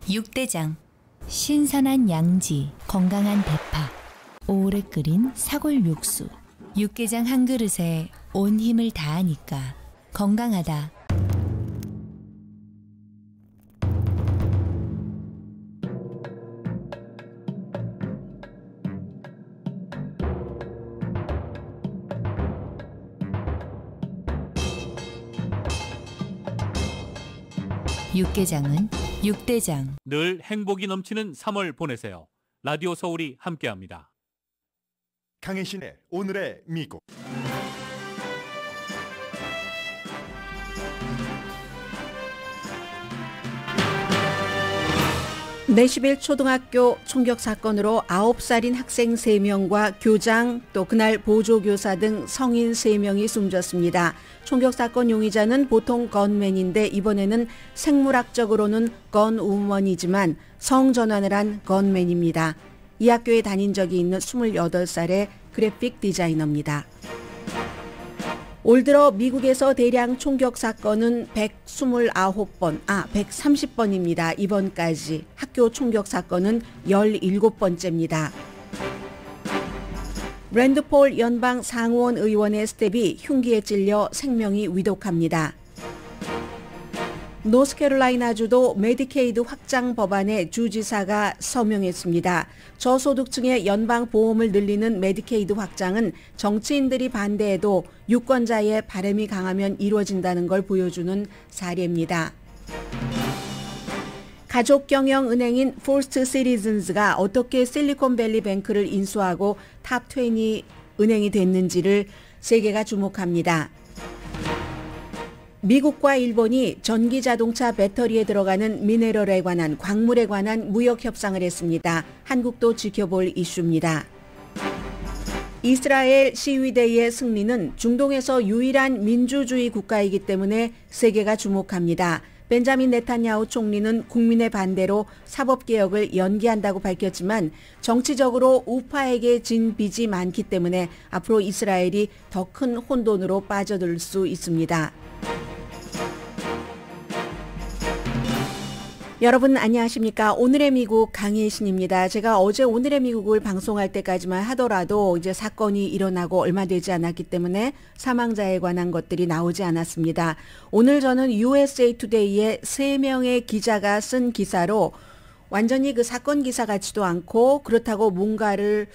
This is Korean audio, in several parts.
육대장. 신선한 양지, 건강한 대파, 오래 끓인 사골 육수. 육개장 한 그릇에 온 힘을 다하니까 건강하다. 육개장은 육대장. 늘 행복이 넘치는 3월 보내세요. 라디오 서울이 함께합니다. 강혜신의 오늘의 미국. 내시빌 초등학교 총격 사건으로 9살인 학생 3명과 교장 또 그날 보조교사 등 성인 3명이 숨졌습니다. 총격 사건 용의자는 보통 건맨인데 이번에는 생물학적으로는 건우먼이지만 성전환을 한 건맨입니다. 이 학교에 다닌 적이 있는 28살의 그래픽 디자이너입니다. 올 들어 미국에서 대량 총격 사건은 130번입니다. 이번까지 학교 총격 사건은 17번째입니다. 랜드폴 연방 상원 의원의 스텝이 흉기에 찔려 생명이 위독합니다. 노스캐롤라이나주도 메디케이드 확장 법안에 주지사가 서명했습니다. 저소득층의 연방보험을 늘리는 메디케이드 확장은 정치인들이 반대해도 유권자의 바람이 강하면 이루어진다는 걸 보여주는 사례입니다. 가족경영은행인 포스트 시리즌즈가 어떻게 실리콘밸리 뱅크를 인수하고 탑20 은행이 됐는지를 세계가 주목합니다. 미국과 일본이 전기자동차 배터리에 들어가는 미네랄에 관한 광물에 관한 무역 협상을 했습니다. 한국도 지켜볼 이슈입니다. 이스라엘 시위대의 승리는 중동에서 유일한 민주주의 국가이기 때문에 세계가 주목합니다. 벤자민 네탄야후 총리는 국민의 반대로 사법개혁을 연기한다고 밝혔지만 정치적으로 우파에게 진 빚이 많기 때문에 앞으로 이스라엘이 더 큰 혼돈으로 빠져들 수 있습니다. 여러분 안녕하십니까? 오늘의 미국 강혜신입니다. 제가 어제 오늘의 미국을 방송할 때까지만 하더라도 이제 사건이 일어나고 얼마 되지 않았기 때문에 사망자에 관한 것들이 나오지 않았습니다. 오늘 저는 USA Today의 3명의 기자가 쓴 기사로 완전히 그 사건 기사 같지도 않고 그렇다고 뭔가를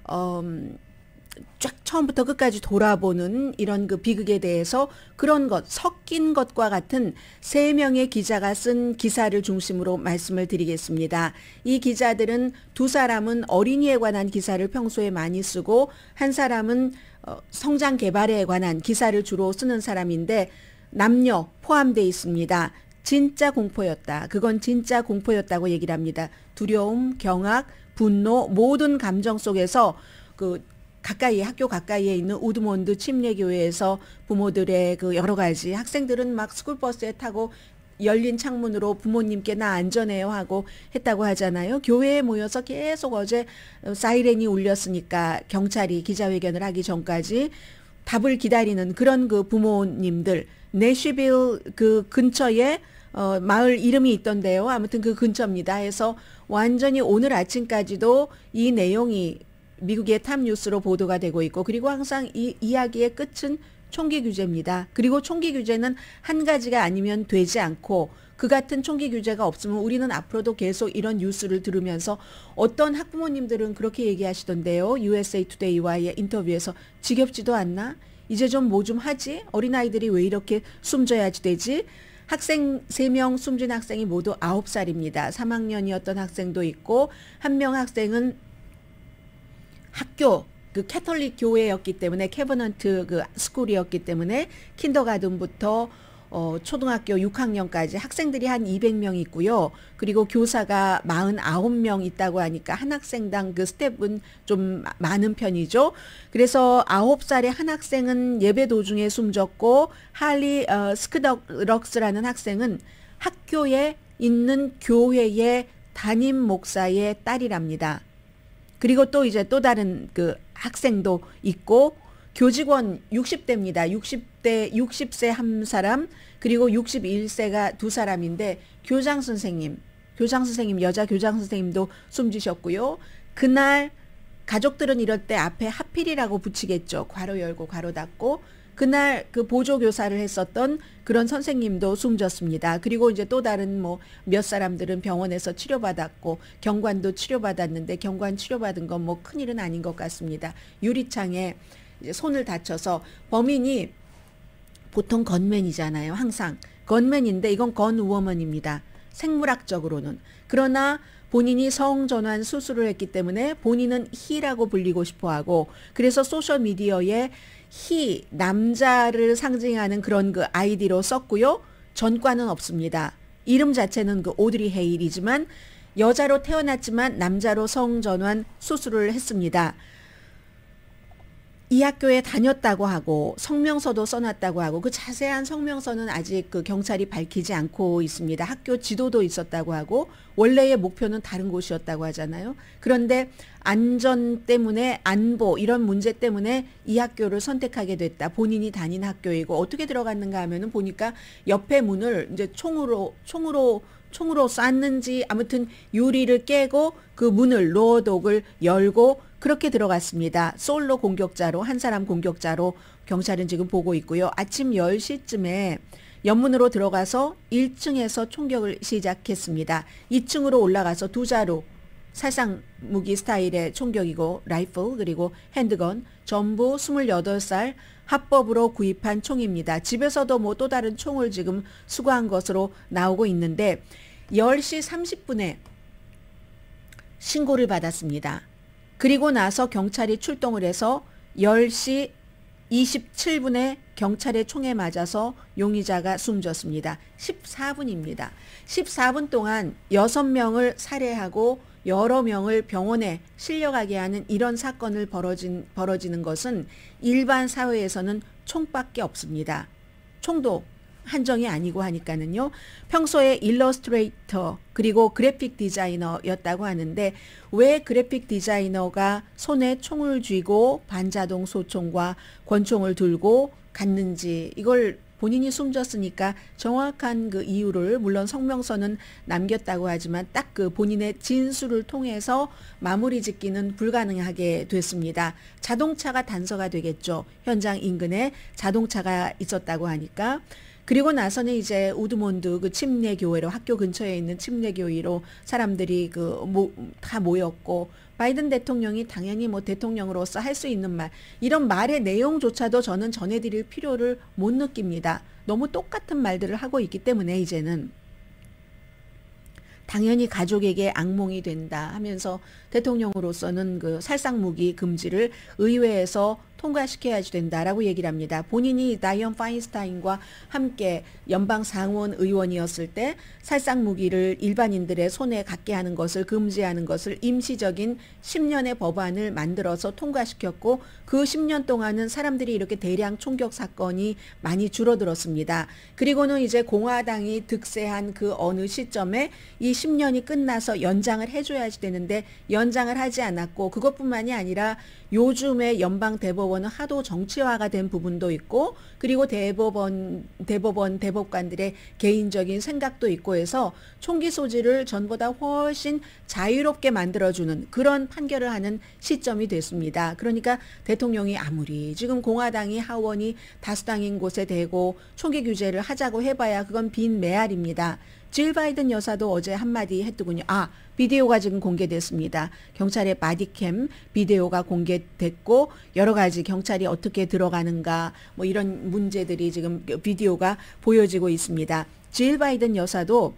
쫙 처음부터 끝까지 돌아보는 이런 그 비극에 대해서 그런 것, 섞인 것과 같은 3명의 기자가 쓴 기사를 중심으로 말씀을 드리겠습니다. 이 기자들은 두 사람은 어린이에 관한 기사를 평소에 많이 쓰고 한 사람은 성장 개발에 관한 기사를 주로 쓰는 사람인데 남녀 포함되어 있습니다. 진짜 공포였다. 그건 진짜 공포였다고 얘기를 합니다. 두려움, 경악, 분노 모든 감정 속에서 학교 가까이에 있는 우드몬드 침례교회에서 부모들의 그 여러 가지 학생들은 막 스쿨버스에 타고 열린 창문으로 부모님께 나 안전해요 하고 했다고 하잖아요. 교회에 모여서 계속 어제 사이렌이 울렸으니까 경찰이 기자회견을 하기 전까지 답을 기다리는 그런 그 부모님들 내쉬빌 그 근처에 마을 이름이 있던데요. 아무튼 그 근처입니다. 해서 완전히 오늘 아침까지도 이 내용이 미국의 탑뉴스로 보도가 되고 있고 그리고 항상 이 이야기의 끝은 총기 규제입니다. 그리고 총기 규제는 한 가지가 아니면 되지 않고 그 같은 총기 규제가 없으면 우리는 앞으로도 계속 이런 뉴스를 들으면서 어떤 학부모님들은 그렇게 얘기하시던데요. USA Today와의 인터뷰에서 지겹지도 않나? 이제 좀 뭐 좀 하지? 어린아이들이 왜 이렇게 숨져야지 되지? 학생 3명 숨진 학생이 모두 9살입니다. 3학년이었던 학생도 있고 한 명 학생은 학교 그 캐톨릭 교회였기 때문에 캐버넌트 그 스쿨이었기 때문에 킨더가든부터 초등학교 6학년까지 학생들이 한 200명 있고요. 그리고 교사가 49명 있다고 하니까 한 학생당 그 스텝은 좀 많은 편이죠. 그래서 9살의 한 학생은 예배 도중에 숨졌고 할리 스크덕럭스라는 학생은 학교에 있는 교회의 담임 목사의 딸이랍니다. 그리고 또 이제 또 다른 그 학생도 있고 교직원 60대입니다. 60세 한 사람 그리고 61세가 두 사람인데 교장 선생님 교장 선생님, 여자 교장 선생님도 숨지셨고요. 그날 가족들은 이럴 때 앞에 하필이라고 붙이겠죠. 괄호 열고 괄호 닫고. 그날 그 보조교사를 했었던 그런 선생님도 숨졌습니다. 그리고 이제 또 다른 뭐 몇 사람들은 병원에서 치료받았고 경관도 치료받았는데 경관 치료받은 건 뭐 큰일은 아닌 것 같습니다. 유리창에 이제 손을 다쳐서 범인이 보통 건맨이잖아요. 항상 건맨인데 이건 건우어먼입니다. 생물학적으로는. 그러나 본인이 성전환 수술을 했기 때문에 본인은 he라고 불리고 싶어하고 그래서 소셜미디어에 he, 남자를 상징하는 그런 그 아이디로 썼고요. 전과는 없습니다. 이름 자체는 그 오드리 헤일이지만 여자로 태어났지만 남자로 성전환 수술을 했습니다. 이 학교에 다녔다고 하고 성명서도 써놨다고 하고 그 자세한 성명서는 아직 그 경찰이 밝히지 않고 있습니다. 학교 지도도 있었다고 하고 원래의 목표는 다른 곳이었다고 하잖아요. 그런데 안전 때문에 안보 이런 문제 때문에 이 학교를 선택하게 됐다. 본인이 다닌 학교이고 어떻게 들어갔는가 하면은 보니까 옆에 문을 이제 총으로 쐈는지 아무튼 유리를 깨고 그 문을 로어독을 열고 그렇게 들어갔습니다. 솔로 공격자로 한 사람 공격자로 경찰은 지금 보고 있고요. 아침 10시쯤에 연문으로 들어가서 1층에서 총격을 시작했습니다. 2층으로 올라가서 두 자루 살상 무기 스타일의 총격이고 라이플 그리고 핸드건 전부 28살 합법으로 구입한 총입니다. 집에서도 뭐 또 다른 총을 지금 수거한 것으로 나오고 있는데 10시 30분에 신고를 받았습니다. 그리고 나서 경찰이 출동을 해서 10시 27분에 경찰의 총에 맞아서 용의자가 숨졌습니다. 14분입니다. 14분 동안 6명을 살해하고 여러 명을 병원에 실려가게 하는 이런 사건을 벌어지는 것은 일반 사회에서는 총밖에 없습니다. 총도 한정이 아니고 하니까는요. 평소에 일러스트레이터 그리고 그래픽 디자이너였다고 하는데 왜 그래픽 디자이너가 손에 총을 쥐고 반자동 소총과 권총을 들고 갔는지 이걸 본인이 숨졌으니까 정확한 그 이유를 물론 성명서는 남겼다고 하지만 딱 그 본인의 진술을 통해서 마무리 짓기는 불가능하게 됐습니다. 자동차가 단서가 되겠죠. 현장 인근에 자동차가 있었다고 하니까. 그리고 나서는 이제 우드몬드 그 침례교회로 학교 근처에 있는 침례교회로 사람들이 다 모였고 바이든 대통령이 당연히 뭐 대통령으로서 할 수 있는 말 이런 말의 내용조차도 저는 전해드릴 필요를 못 느낍니다. 너무 똑같은 말들을 하고 있기 때문에 이제는 당연히 가족에게 악몽이 된다 하면서 대통령으로서는 그 살상무기 금지를 의회에서 통과시켜야지 된다라고 얘기를 합니다. 본인이 다이언 파인스타인과 함께 연방 상원 의원이었을 때 살상무기를 일반인들의 손에 갖게 하는 것을 금지하는 것을 임시적인 10년의 법안을 만들어서 통과시켰고 그 10년 동안은 사람들이 이렇게 대량 총격 사건이 많이 줄어들었습니다. 그리고는 이제 공화당이 득세한 그 어느 시점에 이 10년이 끝나서 연장을 해줘야지 되는데 연장을 하지 않았고 그것뿐만이 아니라 요즘의 연방 대법원은 하도 정치화가 된 부분도 있고 그리고 대법관들의 개인적인 생각도 있고 해서 총기 소지를 전보다 훨씬 자유롭게 만들어주는 그런 판결을 하는 시점이 됐습니다. 그러니까 대통령이 아무리 지금 공화당이 하원이 다수당인 곳에 대고 총기 규제를 하자고 해봐야 그건 빈 메아리입니다. 질 바이든 여사도 어제 한마디 했더군요. 비디오가 지금 공개됐습니다. 경찰의 바디캠 비디오가 공개됐고 여러 가지 경찰이 어떻게 들어가는가 뭐 이런 문제들이 지금 비디오가 보여지고 있습니다. 질 바이든 여사도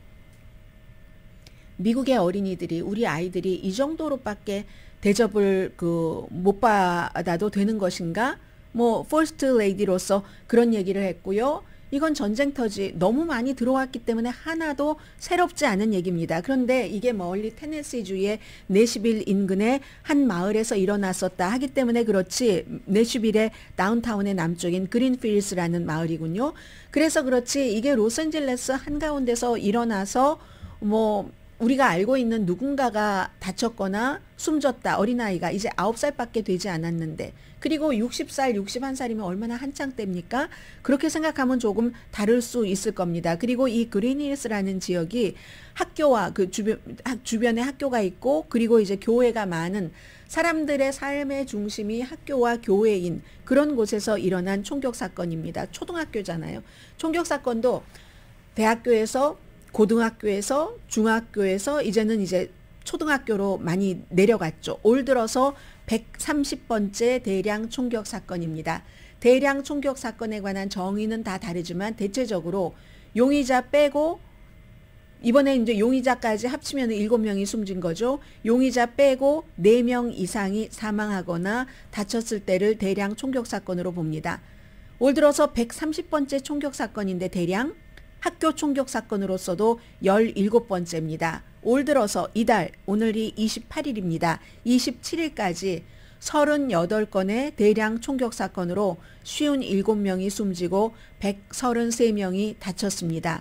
미국의 어린이들이 우리 아이들이 이 정도로밖에 대접을 못 받아도 되는 것인가? 뭐 퍼스트 레이디로서 그런 얘기를 했고요. 이건 전쟁터지 너무 많이 들어왔기 때문에 하나도 새롭지 않은 얘기입니다. 그런데 이게 멀리 테네시주의 내시빌 인근의 한 마을에서 일어났었다 하기 때문에 그렇지 내시빌의 다운타운의 남쪽인 그린필스라는 마을이군요. 그래서 그렇지 이게 로스앤젤레스 한가운데서 일어나서 뭐 우리가 알고 있는 누군가가 다쳤거나 숨졌다. 어린아이가 이제 9살밖에 되지 않았는데 그리고 60살, 61살이면 얼마나 한창 때입니까? 그렇게 생각하면 조금 다를 수 있을 겁니다. 그리고 이 그린힐스라는 지역이 학교와 그 주변에 학교가 있고 그리고 이제 교회가 많은 사람들의 삶의 중심이 학교와 교회인 그런 곳에서 일어난 총격 사건입니다. 초등학교잖아요. 총격 사건도 대학교에서 고등학교에서 중학교에서 이제는 이제 초등학교로 많이 내려갔죠. 올 들어서 130번째 대량 총격 사건입니다. 대량 총격 사건에 관한 정의는 다 다르지만 대체적으로 용의자 빼고 이번에 이제 용의자까지 합치면 7명이 숨진 거죠. 용의자 빼고 4명 이상이 사망하거나 다쳤을 때를 대량 총격 사건으로 봅니다. 올 들어서 130번째 총격 사건인데 대량 학교 총격 사건으로서도 17번째입니다. 올 들어서 이달 오늘이 28일입니다. 27일까지 38건의 대량 총격 사건으로 57명이 숨지고 133명이 다쳤습니다.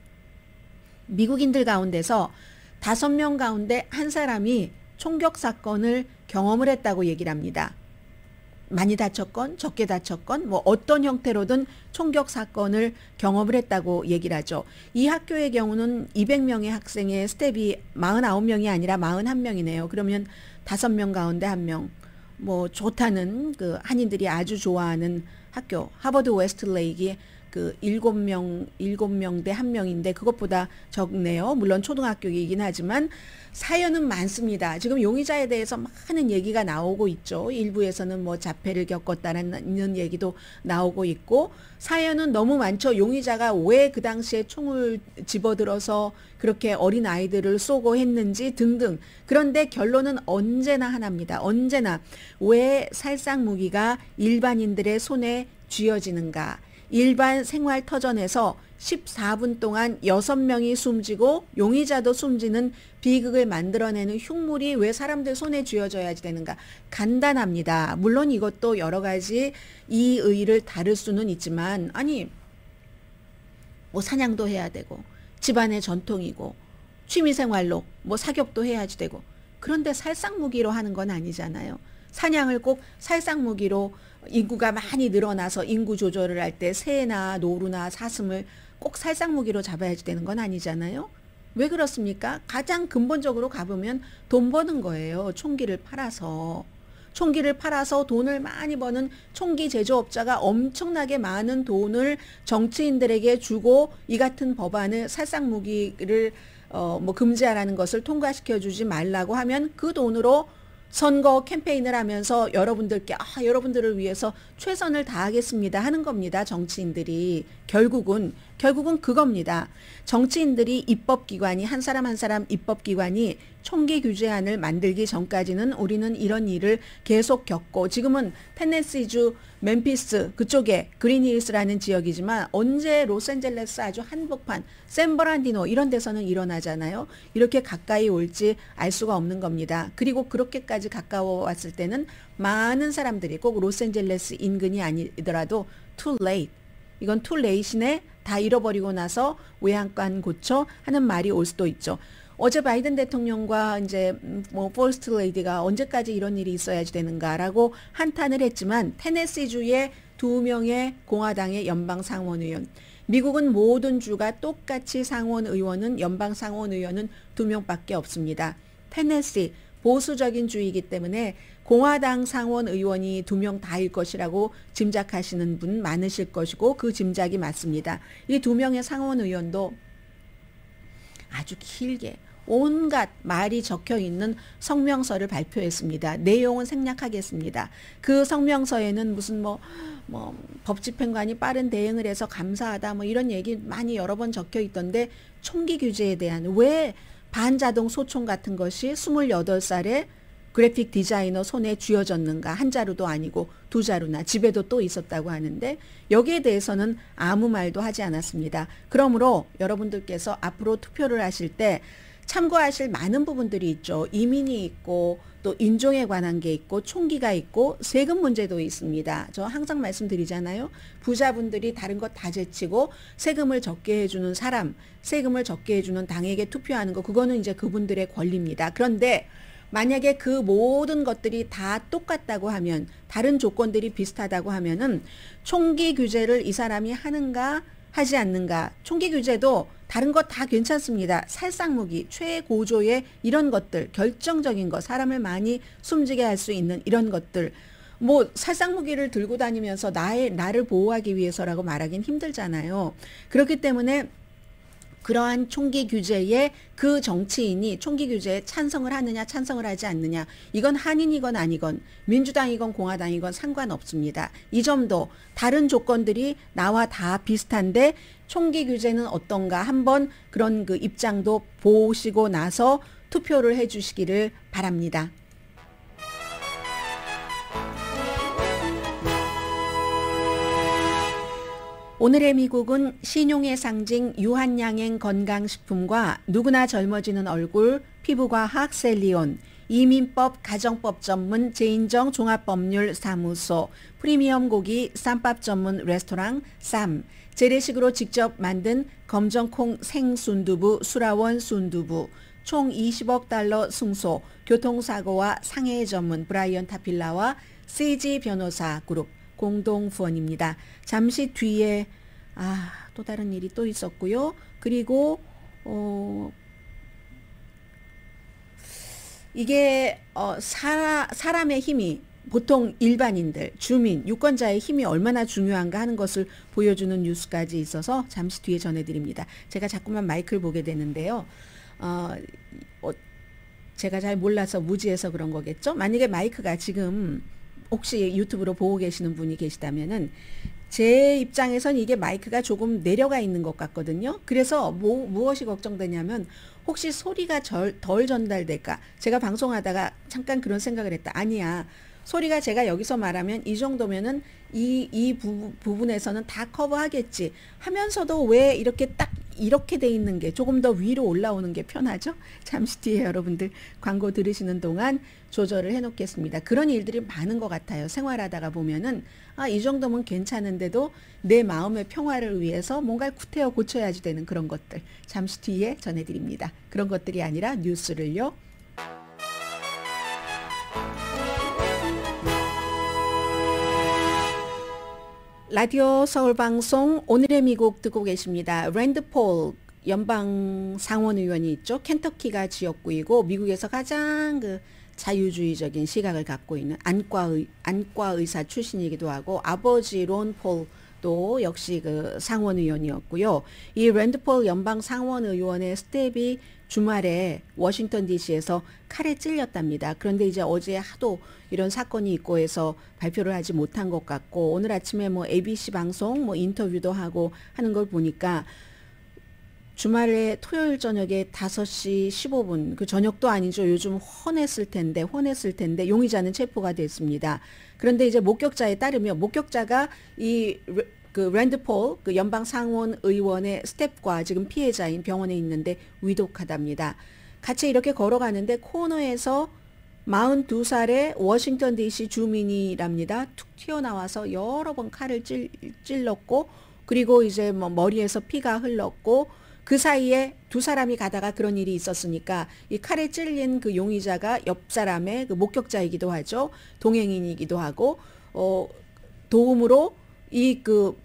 미국인들 가운데서 5명 가운데 한 사람이 총격 사건을 경험을 했다고 얘기를 합니다. 많이 다쳤건 적게 다쳤건 뭐 어떤 형태로든 총격 사건을 경험을 했다고 얘기를 하죠. 이 학교의 경우는 200명의 학생의 스텝이 49명이 아니라 41명이네요. 그러면 5명 가운데 1명. 뭐 좋다는 그 한인들이 아주 좋아하는 학교 하버드 웨스트레이크의 그 7명 대 1명인데 그것보다 적네요. 물론 초등학교이긴 하지만 사연은 많습니다. 지금 용의자에 대해서 많은 얘기가 나오고 있죠. 일부에서는 뭐 자폐를 겪었다는 얘기도 나오고 있고 사연은 너무 많죠. 용의자가 왜 그 당시에 총을 집어들어서 그렇게 어린 아이들을 쏘고 했는지 등등. 그런데 결론은 언제나 하나입니다. 언제나 왜 살상 무기가 일반인들의 손에 쥐어지는가. 일반 생활 터전에서 14분 동안 6명이 숨지고 용의자도 숨지는 비극을 만들어내는 흉물이 왜 사람들 손에 쥐어져야지 되는가. 간단합니다. 물론 이것도 여러 가지 이의를 다룰 수는 있지만 아니 뭐 사냥도 해야 되고 집안의 전통이고 취미생활로 뭐 사격도 해야지 되고 그런데 살상무기로 하는 건 아니잖아요. 사냥을 꼭 살상무기로 인구가 많이 늘어나서 인구 조절을 할 때 새나 노루나 사슴을 꼭 살상무기로 잡아야지 되는 건 아니잖아요. 왜 그렇습니까? 가장 근본적으로 가보면 돈 버는 거예요. 총기를 팔아서. 총기를 팔아서 돈을 많이 버는 총기 제조업자가 엄청나게 많은 돈을 정치인들에게 주고 이 같은 법안을 살상무기를 뭐 금지하라는 것을 통과시켜 주지 말라고 하면 그 돈으로 선거 캠페인을 하면서 여러분들께 여러분들을 위해서 최선을 다하겠습니다 하는 겁니다. 정치인들이 결국은 그겁니다. 정치인들이 입법기관이 한 사람 한 사람 입법기관이 총기 규제안을 만들기 전까지는 우리는 이런 일을 계속 겪고 지금은 테네시주 멤피스 그쪽에 그린힐스라는 지역이지만 언제 로스앤젤레스 아주 한복판 샌버란디노 이런 데서는 일어나잖아요. 이렇게 가까이 올지 알 수가 없는 겁니다. 그리고 그렇게까지 가까워 왔을 때는 많은 사람들이 꼭 로스앤젤레스 인근이 아니더라도 too late. 이건 too late이네. 다 잃어버리고 나서 외양간 고쳐 하는 말이 올 수도 있죠. 어제 바이든 대통령과 이제 뭐 퍼스트 레이디가 언제까지 이런 일이 있어야지 되는가라고 한탄을 했지만 테네시주의 2명의 공화당의 연방 상원 의원, 미국은 모든 주가 똑같이 상원 의원은 연방 상원 의원은 2명밖에 없습니다. 테네시 보수적인 주이기 때문에 공화당 상원 의원이 2명 다일 것이라고 짐작하시는 분 많으실 것이고 그 짐작이 맞습니다. 이 2명의 상원 의원도 아주 길게 온갖 말이 적혀 있는 성명서를 발표했습니다. 내용은 생략하겠습니다. 그 성명서에는 무슨 뭐 법집행관이 빠른 대응을 해서 감사하다 뭐 이런 얘기 많이 여러 번 적혀 있던데 총기 규제에 대한 왜 반자동 소총 같은 것이 28살에 그래픽 디자이너 손에 쥐어졌는가. 한 자루도 아니고 2자루나 집에도 또 있었다고 하는데 여기에 대해서는 아무 말도 하지 않았습니다. 그러므로 여러분들께서 앞으로 투표를 하실 때 참고하실 많은 부분들이 있죠. 이민이 있고 또 인종에 관한 게 있고 총기가 있고 세금 문제도 있습니다. 저 항상 말씀드리잖아요. 부자분들이 다른 것 다 제치고 세금을 적게 해주는 사람, 세금을 적게 해주는 당에게 투표하는 거, 그거는 이제 그분들의 권리입니다. 그런데 만약에 그 모든 것들이 다 똑같다고 하면, 다른 조건들이 비슷하다고 하면은 총기 규제를 이 사람이 하는가 하지 않는가. 총기 규제도 다른 것 다 괜찮습니다. 살상무기, 최고조의 이런 것들, 결정적인 것, 사람을 많이 숨지게 할 수 있는 이런 것들, 뭐 살상무기를 들고 다니면서 나를 보호하기 위해서라고 말하긴 힘들잖아요. 그렇기 때문에 그러한 총기 규제에 그 정치인이 총기 규제에 찬성을 하느냐 찬성을 하지 않느냐, 이건 한인이건 아니건 민주당이건 공화당이건 상관없습니다. 이 점도 다른 조건들이 나와 다 비슷한데 총기 규제는 어떤가 한번 그런 그 입장도 보시고 나서 투표를 해 주시기를 바랍니다. 오늘의 미국은 신용의 상징 유한양행 건강식품과 누구나 젊어지는 얼굴 피부과학 셀리온, 이민법 가정법 전문 제인정 종합법률사무소, 프리미엄 고기 쌈밥 전문 레스토랑 쌈, 재래식으로 직접 만든 검정콩 생순두부 수라원 순두부, 총 20억 달러 승소, 교통사고와 상해 전문 브라이언 타필라와 CG 변호사 그룹 공동 후원입니다. 잠시 뒤에 또 다른 일이 또 있었고요. 그리고 이게 사람의 힘이, 보통 일반인들, 주민, 유권자의 힘이 얼마나 중요한가 하는 것을 보여주는 뉴스까지 있어서 잠시 뒤에 전해드립니다. 제가 자꾸만 마이크를 보게 되는데요. 제가 잘 몰라서 무지해서 그런 거겠죠. 만약에 마이크가 지금 혹시 유튜브로 보고 계시는 분이 계시다면은 제 입장에선 이게 마이크가 조금 내려가 있는 것 같거든요. 그래서 무엇이 걱정되냐면 혹시 소리가 덜 전달될까. 제가 방송하다가 잠깐 그런 생각을 했다. 아니야. 소리가 제가 여기서 말하면 이 정도면은 이 부분에서는 다 커버하겠지 하면서도 왜 이렇게 딱 이렇게 돼 있는 게 조금 더 위로 올라오는 게 편하죠? 잠시 뒤에 여러분들 광고 들으시는 동안 조절을 해 놓겠습니다. 그런 일들이 많은 것 같아요. 생활하다가 보면은 이 정도면 괜찮은데도 내 마음의 평화를 위해서 뭔가를 구태여 고쳐야지 되는 그런 것들 잠시 뒤에 전해드립니다. 그런 것들이 아니라 뉴스를요. 라디오 서울방송 오늘의 미국 듣고 계십니다. 랜드 폴 연방 상원의원이 있죠. 켄터키가 지역구이고 미국에서 가장 그 자유주의적인 시각을 갖고 있는 안과 의사 출신이기도 하고, 아버지 론 폴도 역시 그 상원의원이었고요. 이 랜드 폴 연방 상원의원의 스텝이 주말에 워싱턴 DC에서 칼에 찔렸답니다. 그런데 이제 어제 하도 이런 사건이 있고 해서 발표를 하지 못한 것 같고, 오늘 아침에 뭐 ABC 방송 인터뷰도 하고 하는 걸 보니까 주말에 토요일 저녁에 5시 15분, 그 저녁도 아니죠. 요즘 혼했을 텐데 용의자는 체포가 됐습니다. 그런데 이제 목격자에 따르면 목격자가 그 랜드 폴 그 연방 상원 의원의 스텝과 지금 피해자인 병원에 있는데 위독하답니다. 같이 이렇게 걸어가는데 코너에서 42살의 워싱턴 DC 주민이랍니다. 툭 튀어나와서 여러 번 칼을 찔렀고, 그리고 이제 뭐 머리에서 피가 흘렀고, 그 사이에 두 사람이 가다가 그런 일이 있었으니까 이 칼에 찔린 그 용의자가 옆 사람의 그 목격자이기도 하죠. 동행인이기도 하고, 도움으로 이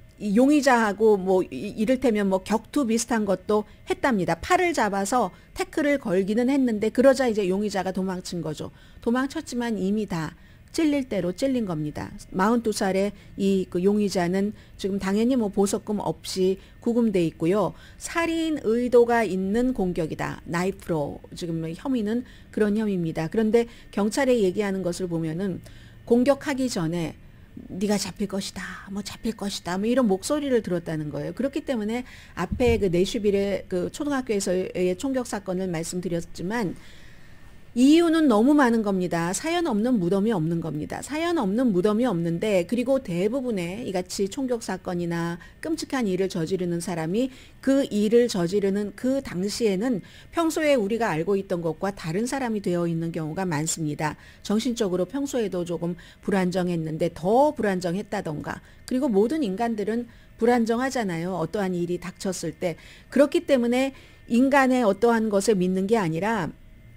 용의자하고 이를테면 격투 비슷한 것도 했답니다. 팔을 잡아서 태클을 걸기는 했는데 그러자 이제 용의자가 도망친 거죠. 도망쳤지만 이미 다 찔릴 대로 찔린 겁니다. 42살의 그 용의자는 지금 당연히 보석금 없이 구금돼 있고요. 살인 의도가 있는 공격이다. 나이프로 지금 혐의는 그런 혐의입니다. 그런데 경찰에 얘기하는 것을 보면은 공격하기 전에 네가 잡힐 것이다, 잡힐 것이다, 이런 목소리를 들었다는 거예요. 그렇기 때문에 앞에 그 내슈빌의 그 초등학교에서의 총격 사건을 말씀드렸지만 이유는 너무 많은 겁니다. 사연 없는 무덤이 없는 겁니다. 사연 없는 무덤이 없는데, 그리고 대부분의 이같이 총격 사건이나 끔찍한 일을 저지르는 사람이 그 일을 저지르는 그 당시에는 평소에 우리가 알고 있던 것과 다른 사람이 되어 있는 경우가 많습니다. 정신적으로 평소에도 조금 불안정했는데 더 불안정했다던가. 그리고 모든 인간들은 불안정하잖아요. 어떠한 일이 닥쳤을 때. 그렇기 때문에 인간의 어떠한 것을 믿는 게 아니라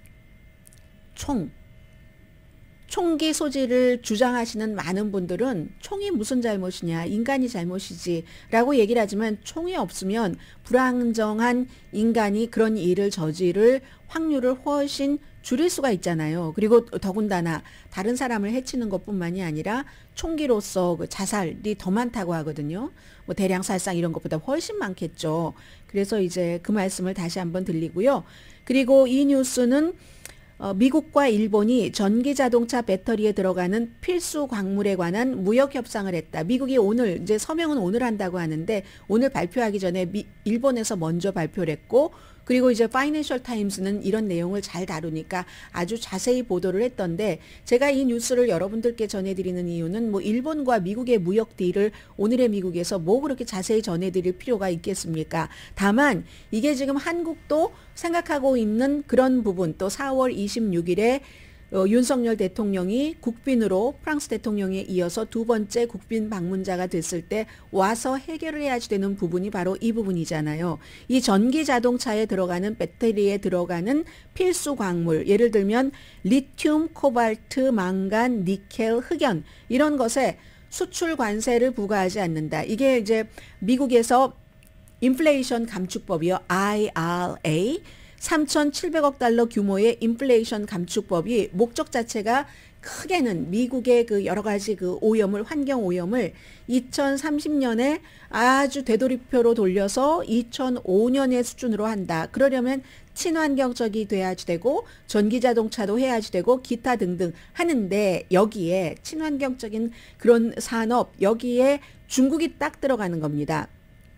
총기 소지를 주장하시는 많은 분들은 총이 무슨 잘못이냐, 인간이 잘못이지 라고 얘기를 하지만, 총이 없으면 불안정한 인간이 그런 일을 저지를 확률을 훨씬 줄일 수가 있잖아요. 그리고 더군다나 다른 사람을 해치는 것뿐만이 아니라 총기로서 그 자살이 더 많다고 하거든요. 뭐 대량 살상 이런 것보다 훨씬 많겠죠. 그래서 이제 그 말씀을 다시 한번 드리고요. 그리고 이 뉴스는 미국과 일본이 전기자동차 배터리에 들어가는 필수 광물에 관한 무역 협상을 했다. 미국이 오늘, 이제 서명은 오늘 한다고 하는데, 오늘 발표하기 전에 일본에서 먼저 발표를 했고, 그리고 이제 파이낸셜 타임스는 이런 내용을 잘 다루니까 아주 자세히 보도를 했던데, 제가 이 뉴스를 여러분들께 전해드리는 이유는 뭐 일본과 미국의 무역 딜을 오늘의 미국에서 뭐 그렇게 자세히 전해드릴 필요가 있겠습니까? 다만 이게 지금 한국도 생각하고 있는 그런 부분, 또 4월 26일에 윤석열 대통령이 국빈으로 프랑스 대통령에 이어서 두 번째 국빈 방문자가 됐을 때 와서 해결을 해야지 되는 부분이 바로 이 부분이잖아요. 이 전기 자동차에 들어가는 배터리에 들어가는 필수 광물, 예를 들면 리튬, 코발트, 망간, 니켈, 흑연, 이런 것에 수출 관세를 부과하지 않는다. 이게 이제 미국에서 인플레이션 감축법이요. IRA. 3,700억 달러 규모의 인플레이션 감축법이 목적 자체가 크게는 미국의 그 여러 가지 그 오염을, 환경 오염을 2030년에 아주 되돌이표로 돌려서 2005년의 수준으로 한다. 그러려면 친환경적이 돼야지 되고 전기자동차도 해야지 되고 기타 등등 하는데, 여기에 친환경적인 그런 산업, 여기에 중국이 딱 들어가는 겁니다.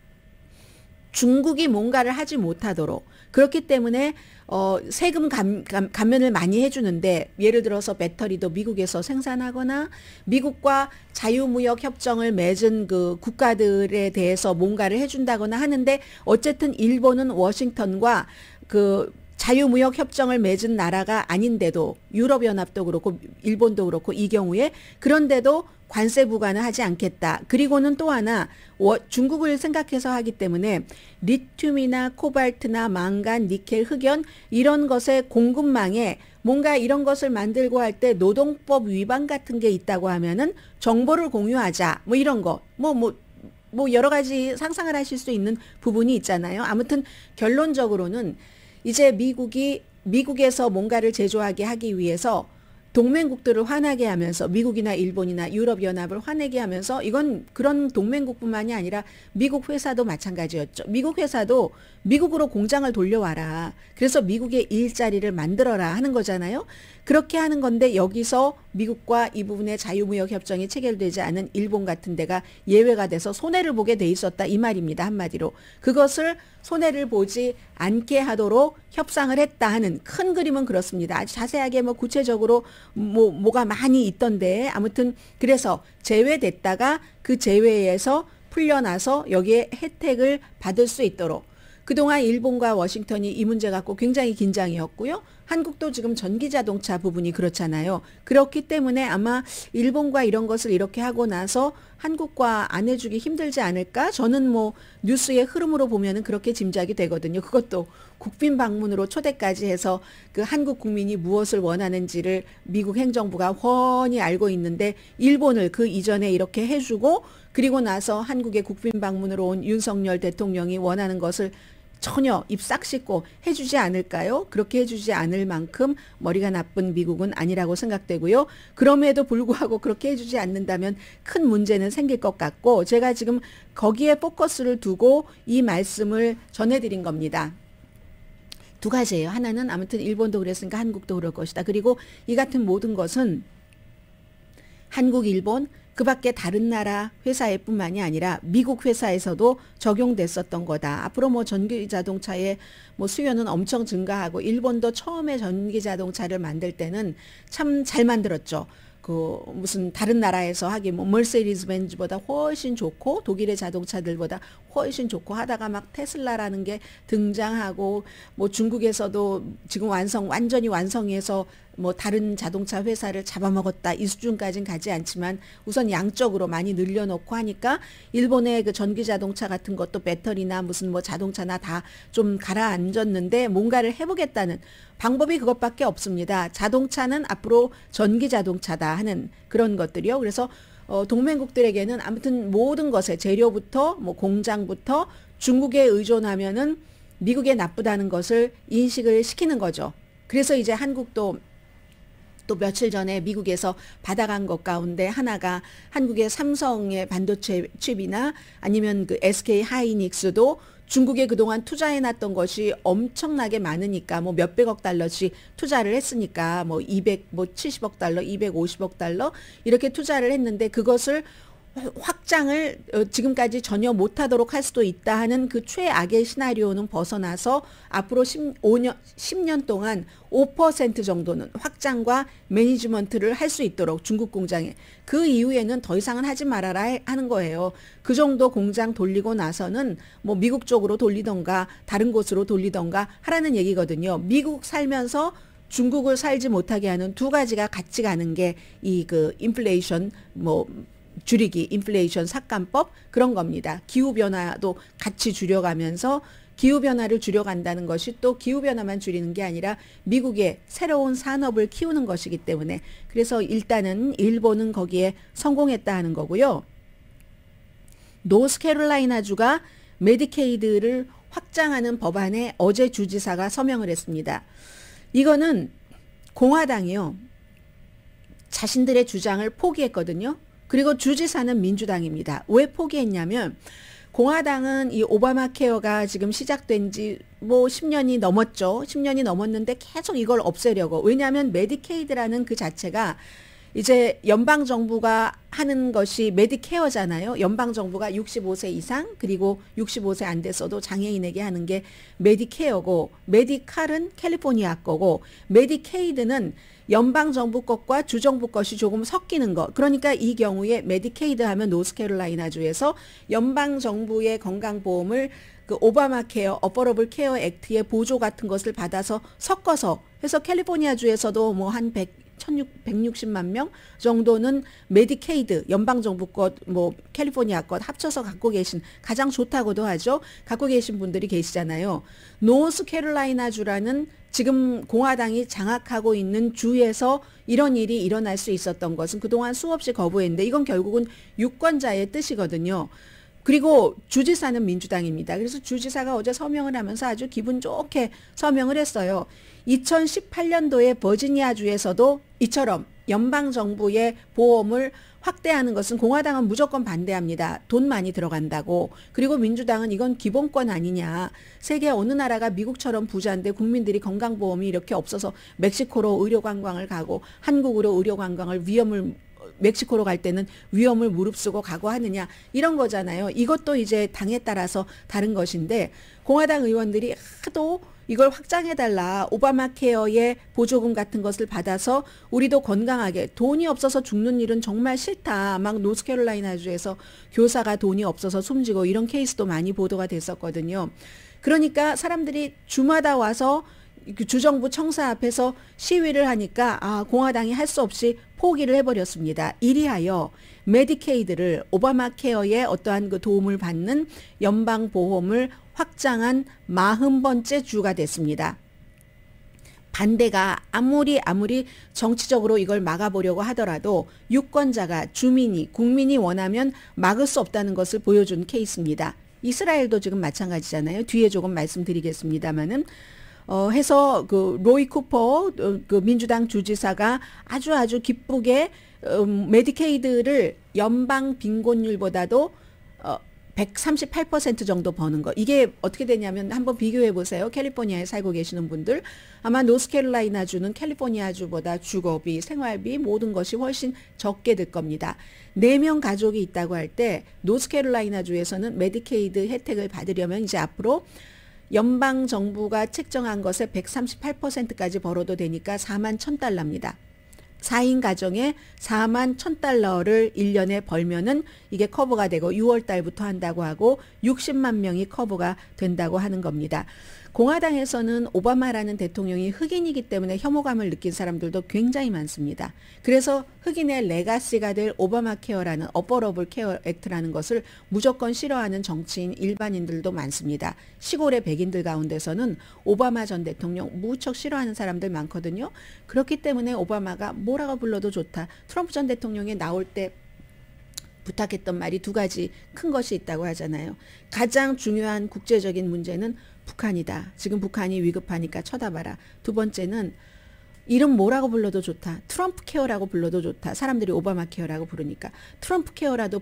중국이 뭔가를 하지 못하도록. 그렇기 때문에 세금 감면을 많이 해주는데, 예를 들어서 배터리도 미국에서 생산하거나 미국과 자유무역 협정을 맺은 그 국가들에 대해서 뭔가를 해준다거나 하는데, 어쨌든 일본은 워싱턴과 그 자유무역 협정을 맺은 나라가 아닌데도, 유럽연합도 그렇고 일본도 그렇고 이 경우에, 그런데도 관세 부과는 하지 않겠다. 그리고는 또 하나, 중국을 생각해서 하기 때문에 리튬이나 코발트나 망간, 니켈, 흑연 이런 것의 공급망에 뭔가 이런 것을 만들고 할 때 노동법 위반 같은 게 있다고 하면은 정보를 공유하자. 뭐 이런 거. 뭐 여러 가지 상상을 하실 수 있는 부분이 있잖아요. 아무튼 결론적으로는 이제 미국에서 뭔가를 제조하게 하기 위해서 동맹국들을 화나게 하면서, 미국이나 일본이나 유럽연합을 화내게 하면서, 이건 그런 동맹국뿐만이 아니라 미국 회사도 마찬가지였죠. 미국 회사도 미국으로 공장을 돌려와라. 그래서 미국의 일자리를 만들어라 하는 거잖아요. 그렇게 하는 건데, 여기서 미국과 이 부분의 자유무역 협정이 체결되지 않은 일본 같은 데가 예외가 돼서 손해를 보게 돼 있었다, 이 말입니다. 한마디로. 그것을 손해를 보지 않게 하도록 협상을 했다 하는 큰 그림은 그렇습니다. 아주 자세하게 뭐 구체적으로 뭐가 많이 있던데, 아무튼 그래서 제외됐다가 그 제외에서 풀려나서 여기에 혜택을 받을 수 있도록. 그동안 일본과 워싱턴이 이 문제 갖고 굉장히 긴장이었고요. 한국도 지금 전기자동차 부분이 그렇잖아요. 그렇기 때문에 아마 일본과 이런 것을 이렇게 하고 나서 한국과 안 해주기 힘들지 않을까? 저는 뭐 뉴스의 흐름으로 보면은 그렇게 짐작이 되거든요. 그것도 국빈 방문으로 초대까지 해서 그 한국 국민이 무엇을 원하는지를 미국 행정부가 훤히 알고 있는데, 일본을 그 이전에 이렇게 해주고, 그리고 나서 한국의 국빈 방문으로 온 윤석열 대통령이 원하는 것을 전혀 입 싹 씻고 해주지 않을까요? 그렇게 해주지 않을 만큼 머리가 나쁜 미국은 아니라고 생각되고요. 그럼에도 불구하고 그렇게 해주지 않는다면 큰 문제는 생길 것 같고, 제가 지금 거기에 포커스를 두고 이 말씀을 전해드린 겁니다. 두 가지예요. 하나는 아무튼 일본도 그랬으니까 한국도 그럴 것이다. 그리고 이 같은 모든 것은 한국, 일본 그 밖에 다른 나라 회사에 뿐만이 아니라 미국 회사에서도 적용됐었던 거다. 앞으로 뭐 전기 자동차의 뭐 수요는 엄청 증가하고 일본도 처음에 전기 자동차를 만들 때는 참 잘 만들었죠. 그 무슨 다른 나라에서 하기 뭐 멀세디스 벤츠보다 훨씬 좋고 독일의 자동차들보다 훨씬 좋고 하다가 막 테슬라라는 게 등장하고 뭐 중국에서도 지금 완전히 완성해서 뭐 다른 자동차 회사를 잡아먹었다 이 수준까지는 가지 않지만 우선 양적으로 많이 늘려놓고 하니까 일본의 그 전기 자동차 같은 것도 배터리나 무슨 뭐 자동차나 다 좀 가라앉았는데 뭔가를 해보겠다는 방법이 그것밖에 없습니다. 자동차는 앞으로 전기 자동차다 하는 그런 것들이요. 그래서 동맹국들에게는 아무튼 모든 것에 재료부터 뭐 공장부터 중국에 의존하면은 미국에 나쁘다는 것을 인식을 시키는 거죠. 그래서 이제 한국도 또 며칠 전에 미국에서 받아간 것 가운데 하나가 한국의 삼성의 반도체 칩이나 아니면 그 SK 하이닉스도 중국에 그동안 투자해놨던 것이 엄청나게 많으니까 뭐 몇백억 달러씩 투자를 했으니까 뭐 270억 달러, 250억 달러 이렇게 투자를 했는데 그것을 확장을 지금까지 전혀 못하도록 할 수도 있다 하는 그 최악의 시나리오는 벗어나서 앞으로 10년 동안 5% 정도는 확장과 매니지먼트를 할 수 있도록 중국 공장에 그 이후에는 더 이상은 하지 말아라 하는 거예요. 그 정도 공장 돌리고 나서는 뭐 미국 쪽으로 돌리던가 다른 곳으로 돌리던가 하라는 얘기거든요. 미국 살면서 중국을 살지 못하게 하는 두 가지가 같이 가는 게 이 그 인플레이션 뭐 줄이기, 인플레이션 삭감법 그런 겁니다. 기후변화도 같이 줄여가면서 기후변화를 줄여간다는 것이 또 기후변화만 줄이는 게 아니라 미국의 새로운 산업을 키우는 것이기 때문에 그래서 일단은 일본은 거기에 성공했다 하는 거고요. 노스캐롤라이나주가 메디케이드를 확장하는 법안에 어제 주지사가 서명을 했습니다. 이거는 공화당이요. 자신들의 주장을 포기했거든요. 그리고 주지사는 민주당입니다. 왜 포기했냐면 공화당은 이 오바마 케어가 지금 시작된 지 뭐 10년이 넘었죠. 10년이 넘었는데 계속 이걸 없애려고. 왜냐하면 메디케이드라는 그 자체가 이제 연방정부가 하는 것이 메디케어잖아요. 연방정부가 65세 이상 그리고 65세 안 됐어도 장애인에게 하는 게 메디케어고 메디칼은 캘리포니아 거고 메디케이드는 연방정부 것과 주정부 것이 조금 섞이는 것. 그러니까 이 경우에 메디케이드 하면 노스캐롤라이나주에서 연방정부의 건강보험을 그 오바마 케어, 어퍼러블 케어 액트의 보조 같은 것을 받아서 섞어서 해서 캘리포니아주에서도 뭐 한 160만 명 정도는 메디케이드 연방정부 것 뭐 캘리포니아 것 합쳐서 갖고 계신 가장 좋다고도 하죠. 갖고 계신 분들이 계시잖아요. 노스캐롤라이나주라는 지금 공화당이 장악하고 있는 주에서 이런 일이 일어날 수 있었던 것은 그동안 수없이 거부했는데 이건 결국은 유권자의 뜻이거든요. 그리고 주지사는 민주당입니다. 그래서 주지사가 어제 서명을 하면서 아주 기분 좋게 서명을 했어요. 2018년도에 버지니아주에서도 이처럼 연방정부의 보험을 확대하는 것은 공화당은 무조건 반대합니다. 돈 많이 들어간다고. 그리고 민주당은 이건 기본권 아니냐. 세계 어느 나라가 미국처럼 부자인데 국민들이 건강보험이 이렇게 없어서 멕시코로 의료관광을 가고 한국으로 의료관광을 멕시코로 갈 때는 위험을 무릅쓰고 가고 하느냐 이런 거잖아요. 이것도 이제 당에 따라서 다른 것인데 공화당 의원들이 하도 이걸 확장해달라. 오바마 케어의 보조금 같은 것을 받아서 우리도 건강하게 돈이 없어서 죽는 일은 정말 싫다. 막 노스캐롤라이나주에서 교사가 돈이 없어서 숨지고 이런 케이스도 많이 보도가 됐었거든요. 그러니까 사람들이 주마다 와서 주정부 청사 앞에서 시위를 하니까 공화당이 할 수 없이 포기를 해버렸습니다. 이리하여 메디케이드를 오바마 케어의 어떠한 그 도움을 받는 연방보험을 확장한 40번째 주가 됐습니다. 반대가 아무리 정치적으로 이걸 막아보려고 하더라도 유권자가 국민이 원하면 막을 수 없다는 것을 보여준 케이스입니다. 이스라엘도 지금 마찬가지잖아요. 뒤에 조금 말씀드리겠습니다마는 해서 그 로이 쿠퍼 그 민주당 주지사가 아주 기쁘게 메디케이드를 연방 빈곤율보다도 138% 정도 버는 거. 이게 어떻게 되냐면 한번 비교해 보세요. 캘리포니아에 살고 계시는 분들. 아마 노스캐롤라이나주는 캘리포니아주보다 주거비, 생활비 모든 것이 훨씬 적게 들 겁니다. 4명 가족이 있다고 할 때 노스캐롤라이나주에서는 메디케이드 혜택을 받으려면 이제 앞으로 연방 정부가 책정한 것에 138%까지 벌어도 되니까 4만 1,000달러입니다. 4인 가정에 4만 1,000달러를 1년에 벌면은 이게 커버가 되고 6월 달부터 한다고 하고 60만 명이 커버가 된다고 하는 겁니다. 공화당에서는 오바마라는 대통령이 흑인이기 때문에 혐오감을 느낀 사람들도 굉장히 많습니다. 그래서 흑인의 레가시가 될 오바마 케어라는 어퍼러블 케어 액트라는 것을 무조건 싫어하는 정치인 일반인들도 많습니다. 시골의 백인들 가운데서는 오바마 전 대통령 무척 싫어하는 사람들 많거든요. 그렇기 때문에 오바마가 뭐라고 불러도 좋다. 트럼프 전 대통령이 나올 때 부탁했던 말이 2가지 큰 것이 있다고 하잖아요. 가장 중요한 국제적인 문제는 북한이다. 지금 북한이 위급하니까 쳐다봐라. 2번째는 이름 뭐라고 불러도 좋다. 트럼프 케어라고 불러도 좋다. 사람들이 오바마 케어라고 부르니까 트럼프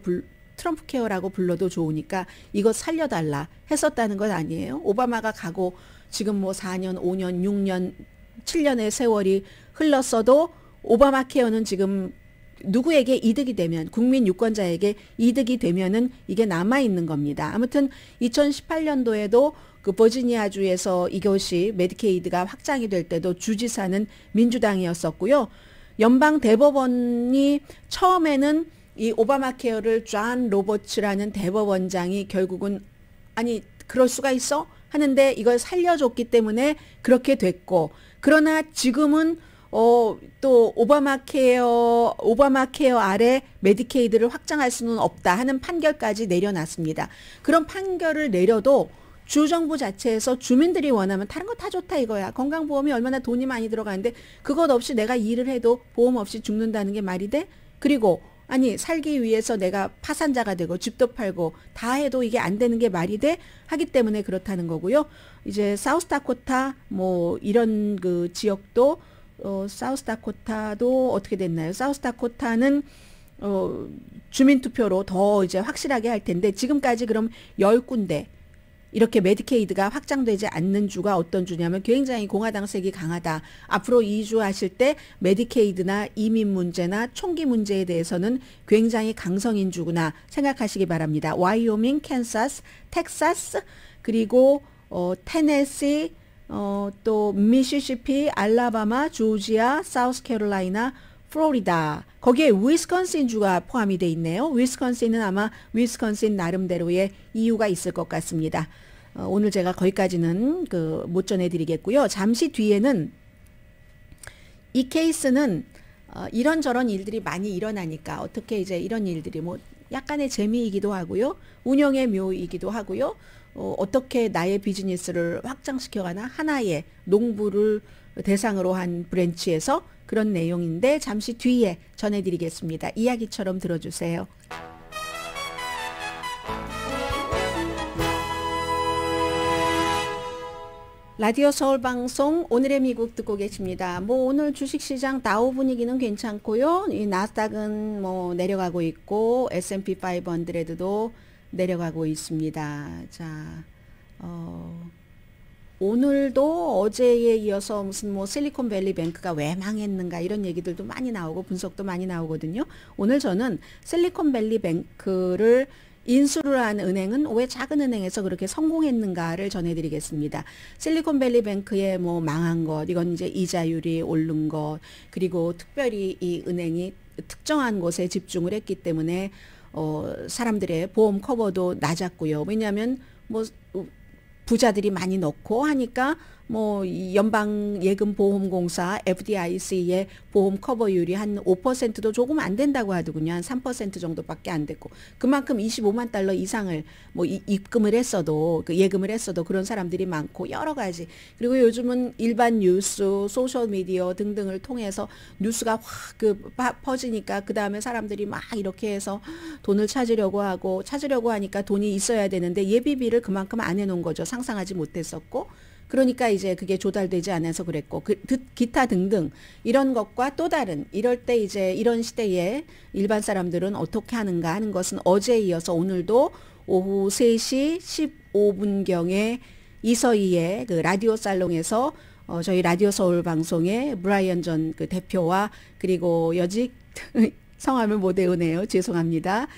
케어라고 불러도 좋으니까 이거 살려달라 했었다는 건 아니에요. 오바마가 가고 지금 뭐 4년, 5년, 6년, 7년의 세월이 흘렀어도 오바마 케어는 지금 누구에게 이득이 되면 국민 유권자에게 이득이 되면은 이게 남아있는 겁니다. 아무튼 2018년도에도 그 버지니아주에서 이것이 메디케이드가 확장이 될 때도 주지사는 민주당이었었고요. 연방 대법원이 처음에는 이 오바마 케어를 존 로버츠라는 대법원장이 결국은 아니 그럴 수가 있어? 하는데 이걸 살려줬기 때문에 그렇게 됐고 그러나 지금은 또 오바마 케어 아래 메디케이드를 확장할 수는 없다 하는 판결까지 내려놨습니다. 그런 판결을 내려도 주정부 자체에서 주민들이 원하면 다른 거 다 좋다 이거야. 건강보험이 얼마나 돈이 많이 들어가는데 그것 없이 내가 일을 해도 보험 없이 죽는다는 게 말이 돼? 그리고 아니 살기 위해서 내가 파산자가 되고 집도 팔고 다 해도 이게 안 되는 게 말이 돼? 하기 때문에 그렇다는 거고요. 이제 사우스다코타 뭐 이런 그 지역도 사우스다코타도 어떻게 됐나요? 사우스다코타는 주민투표로 더 이제 확실하게 할 텐데 지금까지 그럼 10군데 이렇게 메디케이드가 확장되지 않는 주가 어떤 주냐면 굉장히 공화당색이 강하다. 앞으로 이 주 하실 때 메디케이드나 이민 문제나 총기 문제에 대해서는 굉장히 강성인 주구나 생각하시기 바랍니다. 와이오밍, 캔사스, 텍사스 그리고 테네시 또 미시시피, 알라바마, 조지아, 사우스캐롤라이나, 플로리다 거기에 위스콘신 주가 포함이 돼 있네요. 위스콘신은 아마 위스콘신 나름대로의 이유가 있을 것 같습니다. 오늘 제가 거기까지는 못 전해드리겠고요. 잠시 뒤에는 이 케이스는 이런저런 일들이 많이 일어나니까 어떻게 이제 이런 일들이 뭐 약간의 재미이기도 하고요. 운영의 묘이기도 하고요. 어떻게 나의 비즈니스를 확장시켜가나 하나의 농부를 대상으로 한 브랜치에서 그런 내용인데 잠시 뒤에 전해드리겠습니다. 이야기처럼 들어주세요. 라디오 서울 방송 오늘의 미국 듣고 계십니다. 뭐 오늘 주식시장 다우 분위기는 괜찮고요. 이 나스닥은 뭐 내려가고 있고 S&P 500도 내려가고 있습니다. 자, 오늘도 어제에 이어서 무슨 뭐 실리콘밸리 뱅크가 왜 망했는가 이런 얘기들도 많이 나오고 분석도 많이 나오거든요. 오늘 저는 실리콘밸리 뱅크를 인수를 한 은행은 왜 작은 은행에서 그렇게 성공했는가를 전해드리겠습니다. 실리콘밸리 뱅크의 뭐 망한 것, 이건 이제 이자율이 오른 것, 그리고 특별히 이 은행이 특정한 곳에 집중을 했기 때문에 사람들의 보험 커버도 낮았고요. 왜냐하면 뭐 부자들이 많이 넣고 하니까 뭐 연방예금보험공사 FDIC의 보험 커버율이 한 5%도 조금 안 된다고 하더군요. 한 3% 정도밖에 안 됐고 그만큼 25만 달러 이상을 뭐 입금을 했어도 예금을 했어도 그런 사람들이 많고 여러 가지 그리고 요즘은 일반 뉴스, 소셜 미디어 등등을 통해서 뉴스가 확 퍼지니까 그 다음에 사람들이 막 이렇게 해서 돈을 찾으려고 하니까 돈이 있어야 되는데 예비비를 그만큼 안 해놓은 거죠. 상상하지 못했었고. 그러니까 이제 그게 조달되지 않아서 그랬고 기타 등등 이런 것과 또 다른 이럴 때 이제 이런 시대에 일반 사람들은 어떻게 하는가 하는 것은 어제에 이어서 오늘도 오후 3시 15분경에 이서희의 그 라디오 살롱에서 저희 라디오 서울 방송의 브라이언 전 그 대표와 그리고 여직 성함을 못 외우네요. 죄송합니다.